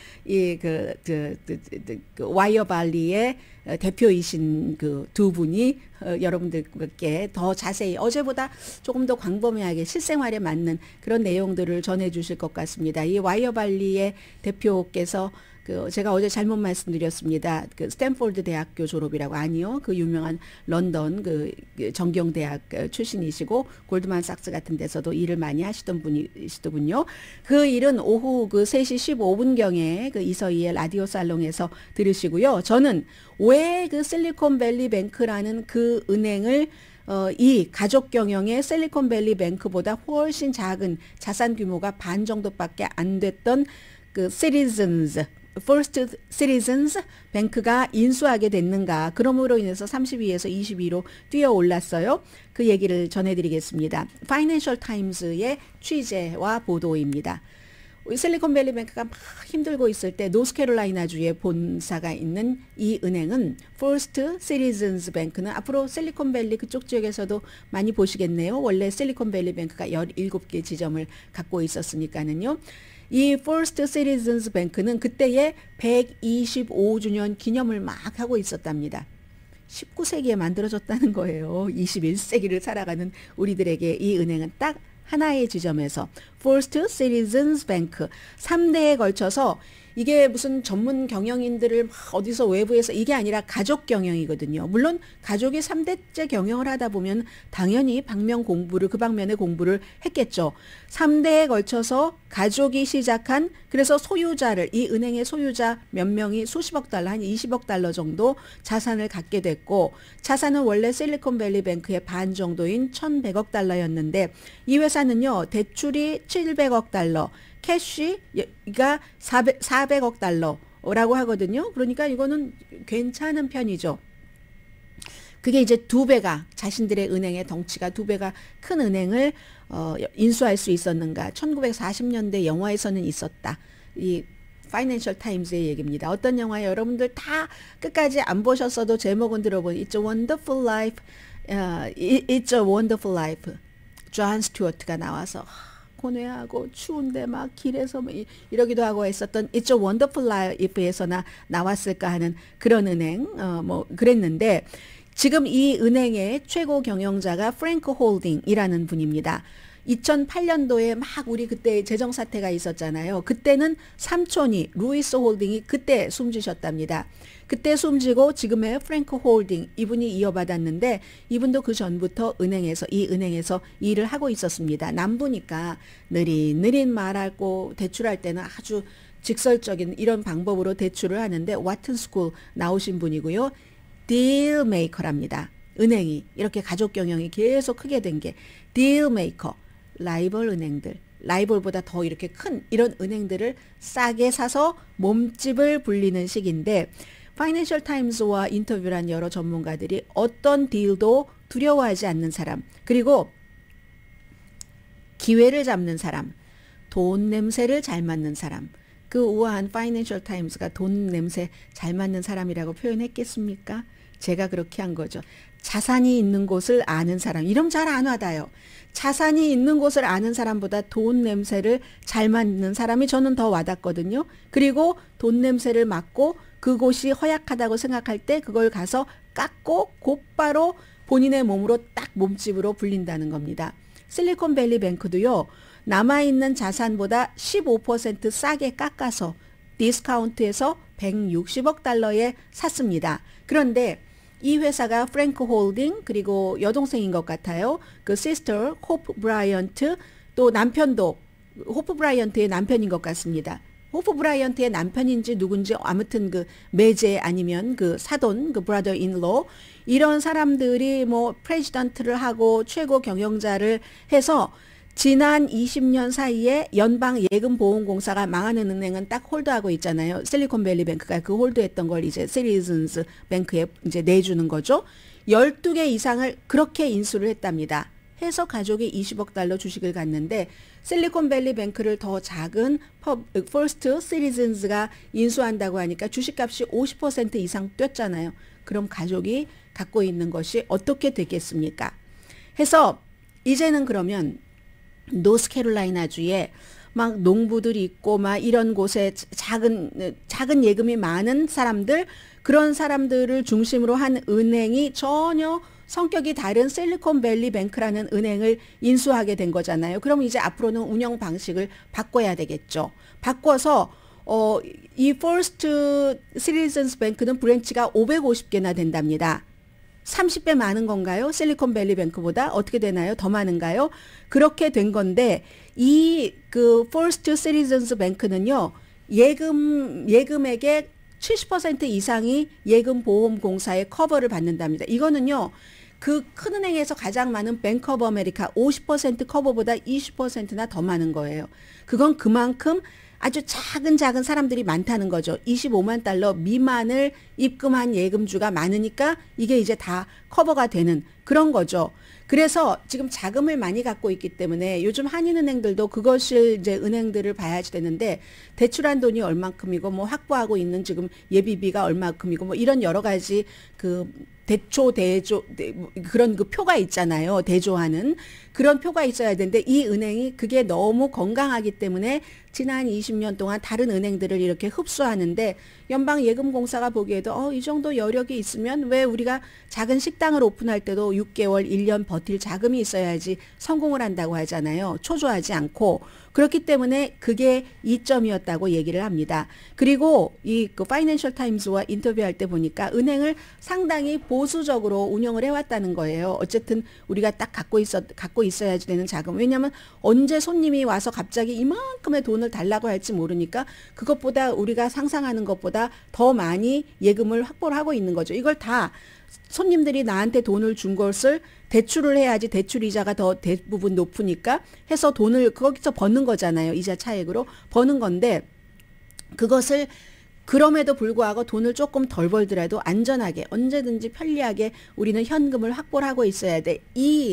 그 와이어 발리의 대표이신 그 두 분이 여러분들께 더 자세히 어제보다 조금 더 광범위하게 실생활에 맞는 그런 내용들을 전해 주실 것 같습니다. 이 와이어 발리의 대표께서 제가 어제 잘못 말씀드렸습니다. 그 스탠포드 대학교 졸업이라고 아니요. 그 유명한 런던 그 정경대학 출신이시고 골드만삭스 같은 데서도 일을 많이 하시던 분이시더군요. 그 일은 오후 그 3시 15분경에 그 이서희의 라디오 살롱에서 들으시고요. 저는 왜 그 실리콘밸리 뱅크라는 그 은행을 이 가족 경영의 실리콘밸리 뱅크보다 훨씬 작은 자산 규모가 반 정도밖에 안 됐던 그 Citizens First Citizens 뱅크가 인수하게 됐는가. 그럼으로 인해서 32에서 22로 뛰어 올랐어요. 그 얘기를 전해드리겠습니다. 파이낸셜 타임스의 취재와 보도입니다. 실리콘밸리 뱅크가 막 힘들고 있을 때 노스캐롤라이나주에 본사가 있는 이 은행은 First Citizens 뱅크는 앞으로 실리콘밸리 그쪽 지역에서도 많이 보시겠네요. 원래 실리콘밸리 뱅크가 17개 지점을 갖고 있었으니까는요. 이 First Citizens 뱅크는 그때에 125주년 기념을 막 하고 있었답니다. 19세기에 만들어졌다는 거예요. 21세기를 살아가는 우리들에게 이 은행은 딱 하나의 지점에서 First Citizens Bank 3대에 걸쳐서 이게 무슨 전문 경영인들을 막 어디서 외부에서 이게 아니라 가족 경영이거든요. 물론 가족이 3대째 경영을 하다 보면 당연히 방면 공부를 그 방면의 공부를 했겠죠. 3대에 걸쳐서 가족이 시작한 그래서 소유자를 이 은행의 소유자 몇 명이 수십억 달러 한 20억 달러 정도 자산을 갖게 됐고 자산은 원래 실리콘밸리 뱅크의 반 정도인 1,100억 달러였는데 이 회사는요. 대출이 700억 달러 캐시가 400억 달러라고 하거든요. 그러니까 이거는 괜찮은 편이죠. 그게 이제 2배가 자신들의 은행의 덩치가 2배가 큰 은행을 인수할 수 있었는가. 1940년대 영화에서는 있었다. 이 파이낸셜 타임스의 얘기입니다. 어떤 영화에 여러분들 다 끝까지 안 보셨어도 제목은 들어본 It's a Wonderful Life, It's a Wonderful Life. 존 스튜어트가 나와서 고뇌하고 추운데 막 길에서 이러기도 하고 했었던 It's a Wonderful Life에서나 나왔을까 하는 그런 은행 뭐 그랬는데 지금 이 은행의 최고 경영자가 프랭크 홀딩이라는 분입니다. 2008년도에 막 우리 그때 재정 사태가 있었잖아요. 그때는 삼촌이 루이스 홀딩이 그때 숨지셨답니다. 그때 숨지고 지금의 프랭크 홀딩 이분이 이어받았는데 이분도 그 전부터 이 은행에서 일을 하고 있었습니다. 남부니까 느린 말하고 대출할 때는 아주 직설적인 이런 방법으로 대출을 하는데 와튼 스쿨 나오신 분이고요. 딜 메이커랍니다. 은행이 이렇게 가족 경영이 계속 크게 된 게 딜 메이커. 라이벌 은행들, 라이벌보다 더 이렇게 큰 이런 은행들을 싸게 사서 몸집을 불리는 시기인데 파이낸셜 타임스와 인터뷰한 여러 전문가들이 어떤 딜도 두려워하지 않는 사람, 그리고 기회를 잡는 사람, 돈 냄새를 잘 맡는 사람, 그 우아한 파이낸셜 타임스가 돈 냄새 잘 맡는 사람이라고 표현했겠습니까? 제가 그렇게 한 거죠. 자산이 있는 곳을 아는 사람, 이름 잘 안 와닿아요. 자산이 있는 곳을 아는 사람보다 돈 냄새를 잘 맡는 사람이 저는 더 와닿거든요. 그리고 돈 냄새를 맡고 그곳이 허약하다고 생각할 때 그걸 가서 깎고 곧바로 본인의 몸으로 딱 몸집으로 불린다는 겁니다. 실리콘밸리 뱅크도요. 남아있는 자산보다 15% 싸게 깎아서 디스카운트해서 160억 달러에 샀습니다. 그런데 이 회사가 프랭크 홀딩 그리고 여동생인 것 같아요. 그 시스터 호프 브라이언트 또 남편도 호프 브라이언트의 남편인 것 같습니다. 호프 브라이언트의 남편인지 누군지 아무튼 그 매제 아니면 그 사돈 그 브라더 인로 이런 사람들이 뭐 프레지던트를 하고 최고 경영자를 해서 지난 20년 사이에 연방예금보험공사가 망하는 은행은 딱 홀드하고 있잖아요. 실리콘밸리 뱅크가 그 홀드했던 걸 이제 시리즌스 뱅크에 이제 내주는 거죠. 12개 이상을 그렇게 인수를 했답니다. 해서 가족이 20억 달러 주식을 갖는데 실리콘밸리 뱅크를 더 작은 퍼스트 시리즌스가 인수한다고 하니까 주식값이 50% 이상 뛰었잖아요. 그럼 가족이 갖고 있는 것이 어떻게 되겠습니까? 해서 이제는 그러면 노스캐롤라이나주에 막 농부들이 있고 막 이런 곳에 작은 예금이 많은 사람들, 그런 사람들을 중심으로 한 은행이 전혀 성격이 다른 실리콘밸리 뱅크라는 은행을 인수하게 된 거잖아요. 그럼 이제 앞으로는 운영 방식을 바꿔야 되겠죠. 바꿔서 이 퍼스트 시리즌스 뱅크는 브랜치가 550개나 된답니다. 30배 많은 건가요? 실리콘밸리 뱅크보다 어떻게 되나요? 더 많은가요? 그렇게 된 건데 이 그 퍼스트 시리즌스 뱅크는요. 예금액의 70% 이상이 예금보험공사의 커버를 받는답니다. 이거는요. 그 큰 은행에서 가장 많은 뱅크 오브 아메리카 50% 커버보다 20%나 더 많은 거예요. 그건 그만큼 아주 작은 사람들이 많다는 거죠. 25만 달러 미만을 입금한 예금주가 많으니까 이게 이제 다 커버가 되는 그런 거죠. 그래서 지금 자금을 많이 갖고 있기 때문에 요즘 한인은행들도 그것을 이제 은행들을 봐야지 되는데 대출한 돈이 얼만큼이고 뭐 확보하고 있는 지금 예비비가 얼만큼이고 뭐 이런 여러 가지 그 대조 그런 그 표가 있잖아요. 대조하는 그런 표가 있어야 되는데 이 은행이 그게 너무 건강하기 때문에 지난 20년 동안 다른 은행들을 이렇게 흡수하는데 연방예금공사가 보기에도 이 정도 여력이 있으면 왜 우리가 작은 식당을 오픈할 때도 6개월, 1년 버틸 자금이 있어야지 성공을 한다고 하잖아요. 초조하지 않고. 그렇기 때문에 그게 이점이었다고 얘기를 합니다. 그리고 그 파이낸셜 타임즈와 인터뷰할 때 보니까 은행을 상당히 보수적으로 운영을 해왔다는 거예요. 어쨌든 우리가 딱 갖고 있어야지 되는 자금. 왜냐하면 언제 손님이 와서 갑자기 이만큼의 돈을 달라고 할지 모르니까 그것보다 우리가 상상하는 것보다 더 많이 예금을 확보를 하고 있는 거죠. 이걸 다 손님들이 나한테 돈을 준 것을 대출을 해야지 대출 이자가 더 대부분 높으니까 해서 돈을 거기서 버는 거잖아요. 이자 차익으로 버는 건데 그것을 그럼에도 불구하고 돈을 조금 덜 벌더라도 안전하게 언제든지 편리하게 우리는 현금을 확보를 하고 있어야 돼.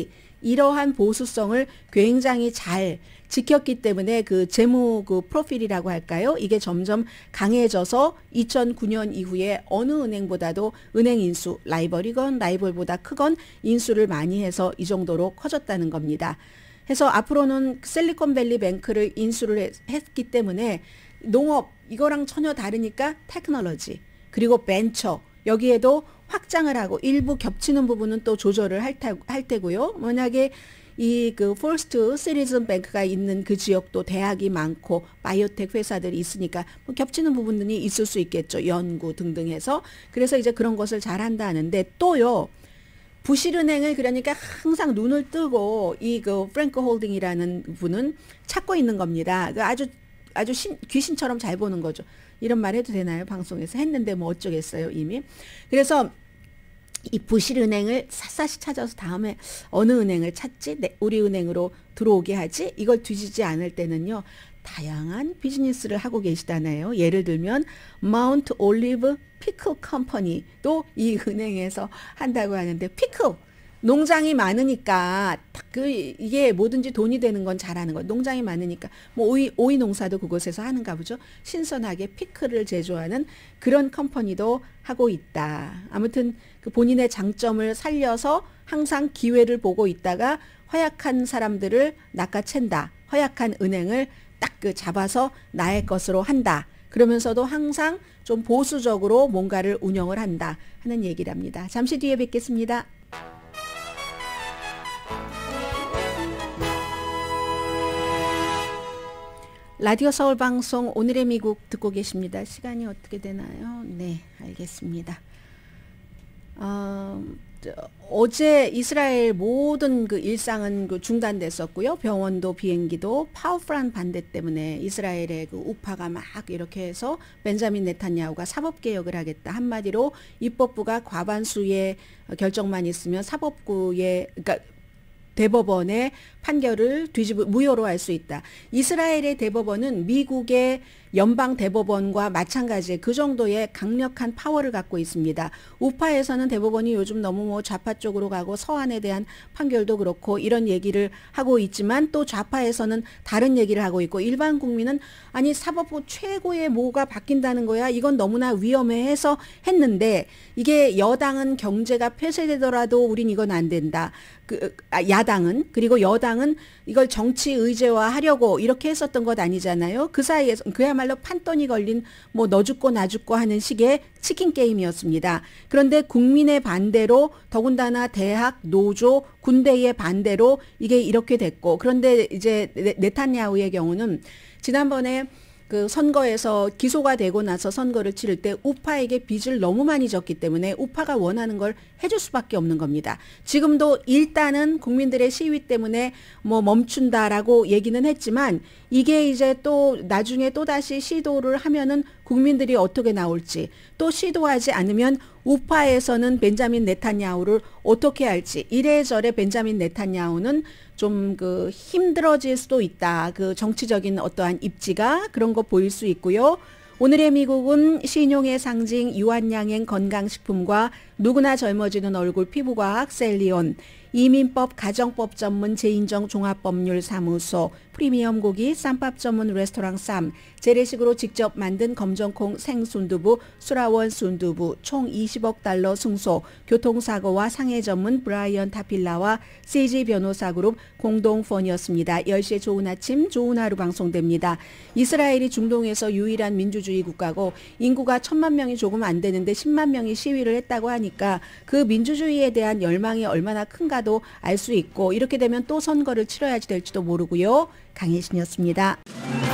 이러한 보수성을 굉장히 잘 지켰기 때문에 그 재무 그 프로필이라고 할까요? 이게 점점 강해져서 2009년 이후에 어느 은행보다도 은행 인수, 라이벌이건 라이벌보다 크건 인수를 많이 해서 이 정도로 커졌다는 겁니다. 해서 앞으로는 실리콘밸리 뱅크를 인수를 했기 때문에 농업 이거랑 전혀 다르니까 테크놀로지 그리고 벤처 여기에도 확장을 하고 일부 겹치는 부분은 또 조절을 할 테고요. 만약에 이 그 퍼스트 시리즌 뱅크가 있는 그 지역도 대학이 많고 바이오텍 회사들이 있으니까 뭐 겹치는 부분들이 있을 수 있겠죠. 연구 등등 해서. 그래서 이제 그런 것을 잘 한다 하는데 또요. 부실은행을 그러니까 항상 눈을 뜨고 이 그 프랭크 홀딩이라는 분은 찾고 있는 겁니다. 아주 귀신처럼 잘 보는 거죠. 이런 말 해도 되나요? 방송에서 했는데 뭐 어쩌겠어요 이미. 그래서 이 부실은행을 샅샅이 찾아서 다음에 어느 은행을 찾지? 우리 은행으로 들어오게 하지? 이걸 뒤지지 않을 때는요. 다양한 비즈니스를 하고 계시다네요. 예를 들면 마운트 올리브 피클 컴퍼니도 이 은행에서 한다고 하는데 피클 농장이 많으니까 이게 뭐든지 돈이 되는 건 잘하는 거. 농장이 많으니까 뭐 오이 농사도 그곳에서 하는가 보죠. 신선하게 피클을 제조하는 그런 컴퍼니도 하고 있다. 아무튼 그 본인의 장점을 살려서 항상 기회를 보고 있다가 허약한 사람들을 낚아챈다. 허약한 은행을 딱 그 잡아서 나의 것으로 한다. 그러면서도 항상 좀 보수적으로 뭔가를 운영을 한다 하는 얘기랍니다. 잠시 뒤에 뵙겠습니다. 라디오 서울 방송 오늘의 미국 듣고 계십니다. 시간이 어떻게 되나요? 네, 알겠습니다. 어제 이스라엘 모든 그 일상은 그 중단됐었고요. 병원도 비행기도 파워풀한 반대 때문에 이스라엘의 그 우파가 막 이렇게 해서 벤자민 네탄야후가 사법개혁을 하겠다. 한마디로 입법부가 과반수의 결정만 있으면 사법부의 그러니까 대법원의 판결을 무효로 할 수 있다. 이스라엘의 대법원은 미국의 연방 대법원과 마찬가지의 그 정도의 강력한 파워를 갖고 있습니다. 우파에서는 대법원이 요즘 너무 뭐 좌파 쪽으로 가고 서한에 대한 판결도 그렇고 이런 얘기를 하고 있지만 또 좌파에서는 다른 얘기를 하고 있고 일반 국민은 아니 사법부 최고의 뭐가 바뀐다는 거야. 이건 너무나 위험해해서 했는데 이게 여당은 경제가 폐쇄되더라도 우린 이건 안 된다. 야당은 그리고 여당은 이걸 정치 의제화하려고 이렇게 했었던 것 아니잖아요. 그 사이에서 그야말로 판돈이 걸린 뭐 너 죽고 나 죽고 하는 식의 치킨 게임이었습니다. 그런데 국민의 반대로 더군다나 대학, 노조, 군대의 반대로 이게 이렇게 됐고 그런데 이제 네탄야후의 경우는 지난번에 그 선거에서 기소가 되고 나서 선거를 치를 때 우파에게 빚을 너무 많이 졌기 때문에 우파가 원하는 걸 해줄 수밖에 없는 겁니다. 지금도 일단은 국민들의 시위 때문에 뭐 멈춘다라고 얘기는 했지만 이게 이제 또 나중에 또다시 시도를 하면은 국민들이 어떻게 나올지 또 시도하지 않으면 우파에서는 벤자민 네탄야후를 어떻게 할지 이래저래 벤자민 네탄야후는 좀 그 힘들어질 수도 있다. 그 정치적인 어떠한 입지가 그런 거 보일 수 있고요. 오늘의 미국은 신용의 상징 유한양행 건강식품과 누구나 젊어지는 얼굴 피부과학 셀리온, 이민법 가정법 전문 제인정 종합법률사무소, 프리미엄 고기 쌈밥 전문 레스토랑 쌈, 재래식으로 직접 만든 검정콩 생순두부, 수라원 순두부, 총 20억 달러 승소, 교통사고와 상해 전문 브라이언 타필라와 CG 변호사그룹 공동펀이었습니다. 10시에 좋은 아침, 좋은 하루 방송됩니다. 이스라엘이 중동에서 유일한 민주주의 국가고 인구가 1,000만 명이 조금 안 되는데 10만 명이 시위를 했다고 하니까 그 민주주의에 대한 열망이 얼마나 큰가도 알 수 있고 이렇게 되면 또 선거를 치러야지 될지도 모르고요. 강혜신이었습니다.